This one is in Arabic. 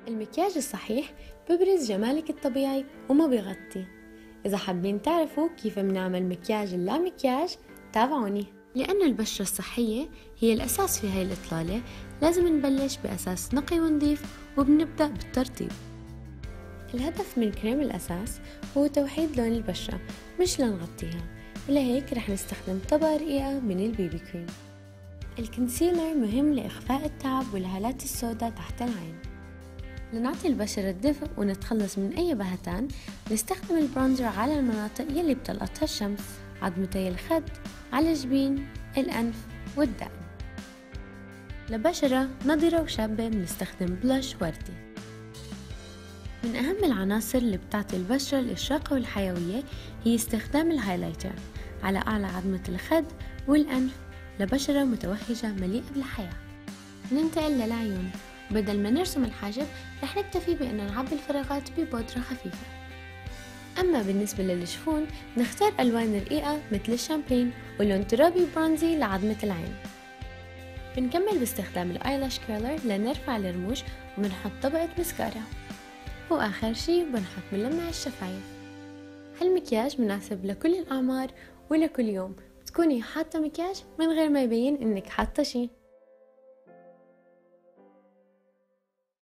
المكياج الصحيح ببرز جمالك الطبيعي وما بيغطي. إذا حابين تعرفوا كيف بنعمل مكياج اللا مكياج تابعوني. لأن البشرة الصحية هي الأساس في هاي الإطلالة، لازم نبلش بأساس نقي ونظيف وبنبدأ بالترطيب. الهدف من كريم الأساس هو توحيد لون البشرة مش لنغطيها، لهيك رح نستخدم طبقة رقيقة من البيبي كريم. الكونسيلر مهم لإخفاء التعب والهالات السوداء تحت العين. لنعطي البشرة دفء ونتخلص من أي بهتان، نستخدم البرونزر على المناطق يلي بتلقطها الشمس، عظمتي الخد، على الجبين، الأنف والدقن. لبشرة نضرة وشابة بنستخدم بلاش وردي. من أهم العناصر اللي بتعطي البشرة الإشراقة والحيوية هي استخدام الهايلايتر على أعلى عظمة الخد والأنف لبشرة متوهجة مليئة بالحياة. ننتقل للعيون. بدل ما نرسم الحاجب رح نكتفي بأن نعبي الفراغات ببودرة خفيفة. أما بالنسبة للجفون نختار ألوان رقيقة مثل الشامبين ولون ترابي برونزي لعظمة العين. بنكمل باستخدام الآيلاش كيرلر لنرفع الرموش وبنحط طبقة مسكارا، وآخر شي بنحط ملمع الشفايف. هالمكياج مناسب لكل الأعمار ولكل يوم، بتكوني حاطة مكياج من غير ما يبين إنك حاطة شي.